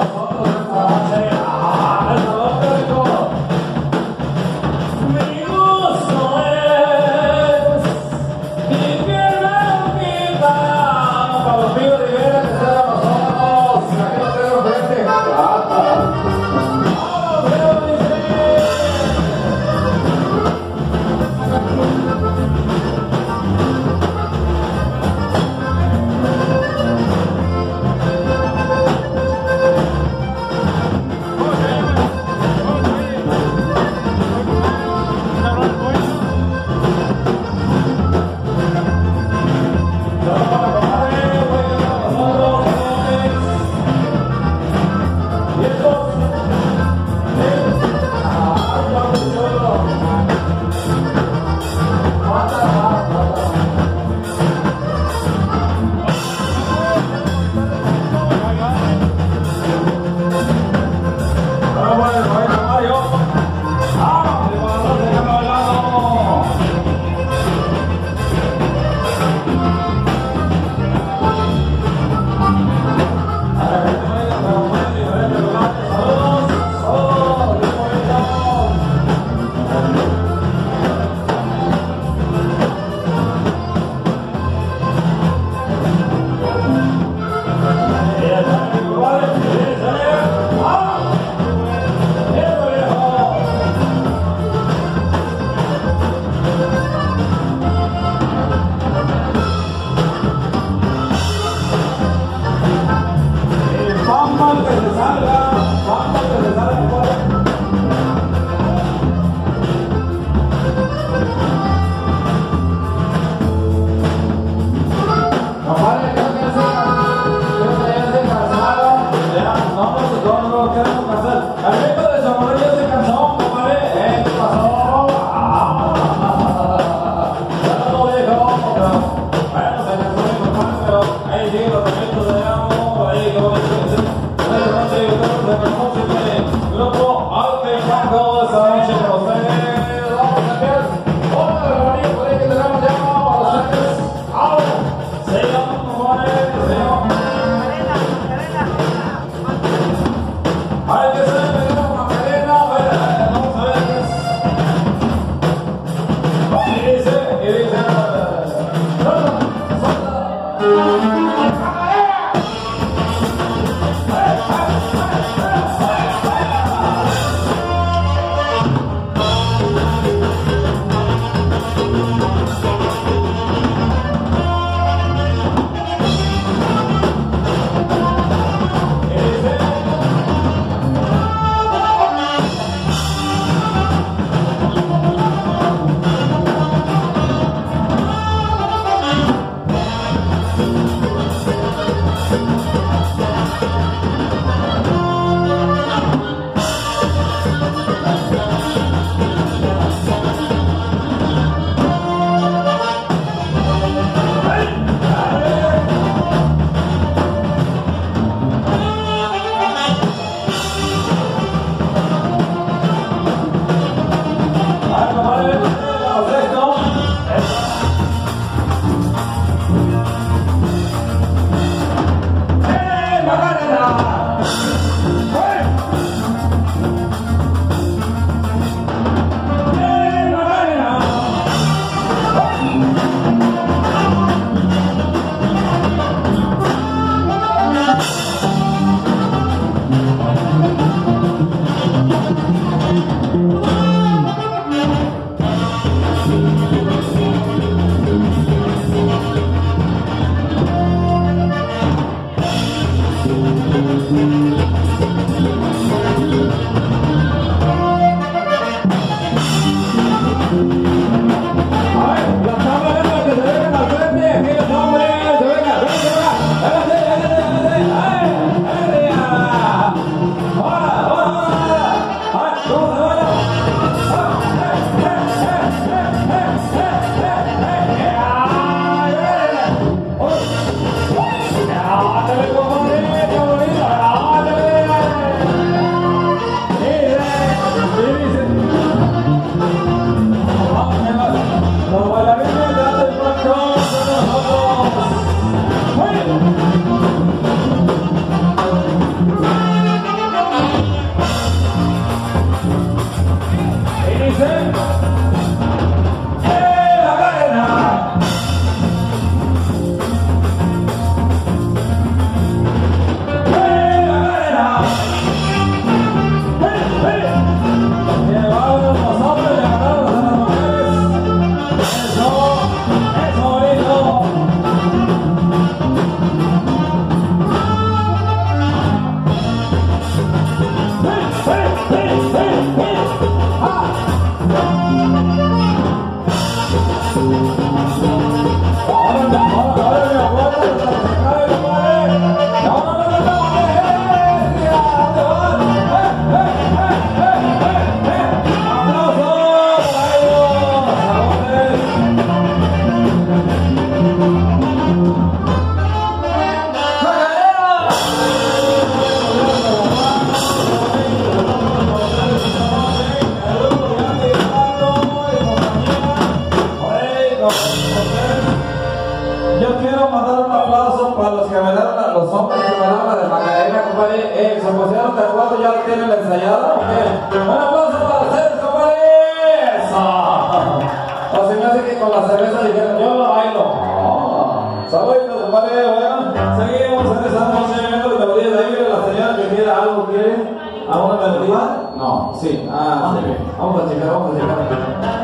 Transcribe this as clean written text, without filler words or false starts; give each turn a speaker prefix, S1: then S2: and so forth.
S1: Grupo Alto Impactante esta noche con ustedes. Vamos a ver otra armonía por ahí que tenemos ya para ustedes. Ahora, señor Juárez, señor. Hay que ser una cadena, vamos a ver qué es. Y dice, se pusieron de acuerdo, ya tienen la ensayada, ¿ok? Un aplauso para ustedes, compadres. O se me hace que con la cerveza dijeron, yo lo bailo. Saludos, compadre, bueno, seguimos en esa noche, viendo la melodía de ahí, la señora que quiere algo, ¿quiere? ¿Alguna melodía? No, sí, sí. Vamos a checar, vamos a checar.